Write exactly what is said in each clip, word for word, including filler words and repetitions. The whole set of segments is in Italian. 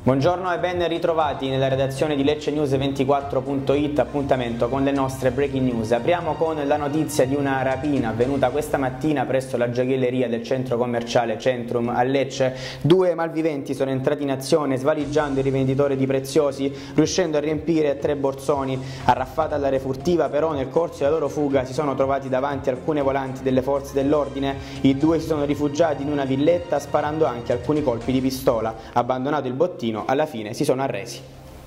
Buongiorno e ben ritrovati nella redazione di Lecce News ventiquattro punto it, appuntamento con le nostre breaking news. Apriamo con la notizia di una rapina avvenuta questa mattina presso la gioielleria del centro commerciale Centrum a Lecce. Due malviventi sono entrati in azione svaligiando il rivenditore di preziosi, riuscendo a riempire tre borsoni. Arraffata alla refurtiva, però, nel corso della loro fuga si sono trovati davanti alcune volanti delle forze dell'ordine. I due si sono rifugiati in una villetta sparando anche alcuni colpi di pistola. Abbandonato il bottino, alla fine si sono arresi.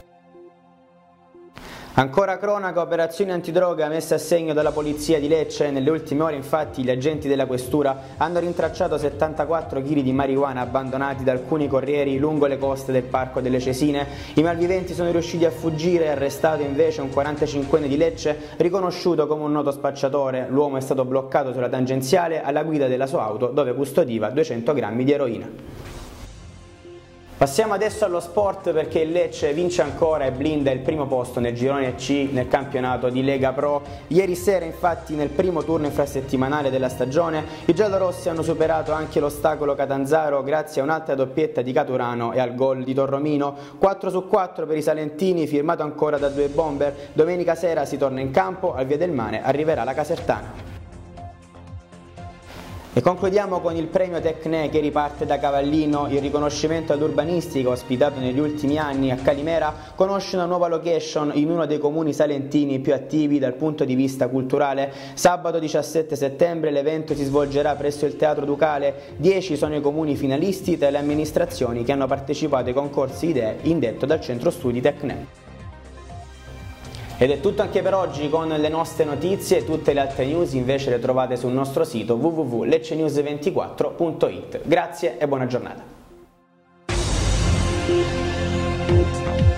Ancora cronaca, operazioni antidroga messe a segno dalla polizia di Lecce. Nelle ultime ore, infatti, gli agenti della questura hanno rintracciato settantaquattro chili di marijuana abbandonati da alcuni corrieri lungo le coste del Parco delle Cesine. I malviventi sono riusciti a fuggire e arrestato invece un quarantacinquenne di Lecce riconosciuto come un noto spacciatore. L'uomo è stato bloccato sulla tangenziale alla guida della sua auto, dove custodiva duecento grammi di eroina. Passiamo adesso allo sport, perché il Lecce vince ancora e blinda il primo posto nel girone C nel campionato di Lega Pro. Ieri sera, infatti, nel primo turno infrasettimanale della stagione, i giallorossi hanno superato anche l'ostacolo Catanzaro grazie a un'altra doppietta di Caturano e al gol di Torromino. quattro su quattro per i salentini, firmato ancora da due bomber. Domenica sera si torna in campo, al Via del Mare arriverà la Casertana. E concludiamo con il premio Tecne, che riparte da Cavallino. Il riconoscimento all'urbanistica, ospitato negli ultimi anni a Calimera, conosce una nuova location in uno dei comuni salentini più attivi dal punto di vista culturale. Sabato diciassette settembre l'evento si svolgerà presso il Teatro Ducale. Dieci sono i comuni finalisti tra le amministrazioni che hanno partecipato ai concorsi idee indetto dal centro studi Tecne. Ed è tutto anche per oggi con le nostre notizie. Tutte le altre news invece le trovate sul nostro sito w w w punto lecce news ventiquattro punto it. Grazie e buona giornata.